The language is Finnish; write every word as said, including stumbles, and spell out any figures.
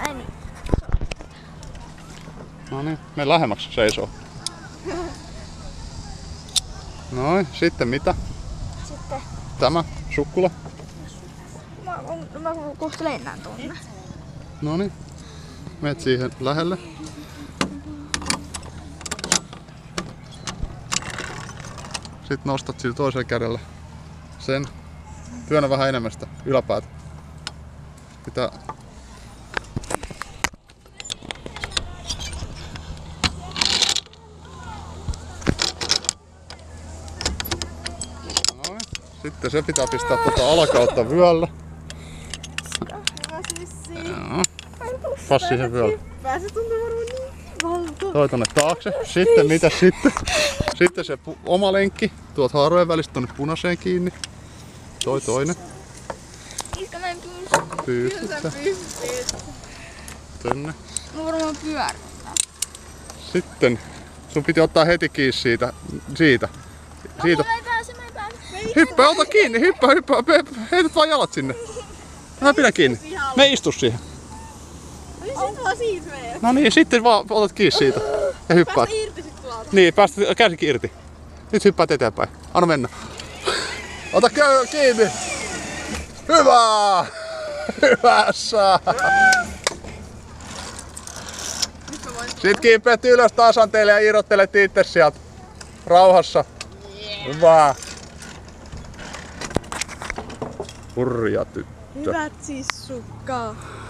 Näin niin. No niin, mene lähemmäksi seisoo. Noin, sitten mitä? Sitten Tämä, sukkula. mä, mä, mä kohta lennään tuonne. No niin, menet siihen lähelle. Sitten nostat sillä toisella kädellä sen. Työnnä vähän enemmän sitä yläpäätä. Pitää... Noin. Sitten se pitää pistää tuota alakautta vyöllä. Joo. Pas siihen vyöllä. Se tuntuu varmaan niin valtava. Toi tonne taakse. Sitten mitä sitten? Sitten se pu- oma lenkki. Tuot haarojen välistä tonne punaiseen kiinni. Toi toinen. Iska mä en pysty. Pystyt Kyllä sä. sä pystyt. Tänne. Mä varmaan pyörän. Sitten sun piti ottaa heti kiinni siitä. Siitä. Siitä. Mä en pääse, mä en pääse. Hyppää, ota kiinni, hyppää, hyppää. Heität vaan jalat sinne. Mä pidän kiinni. Me istu siihen. Sit vaan siitä menee. No niin, sitten vaan otat kiinni siitä. Ja hyppäät. Päästä irti sit tuolta. Niin, päästä käsikin irti. Nyt hyppäät eteenpäin. Anna mennä. Ota käy kiinni. Hyvä! Hyvässä! Sitten kiipeät ylös tasanteelle ja irrottelet itse sieltä. Rauhassa. Hyvä. Hurja tyttö. Hyvät sissukka.